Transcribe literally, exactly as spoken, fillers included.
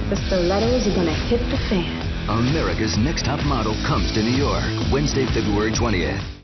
The stilettos are gonna hit the fan. America's Next Top Model comes to New York Wednesday, February twentieth.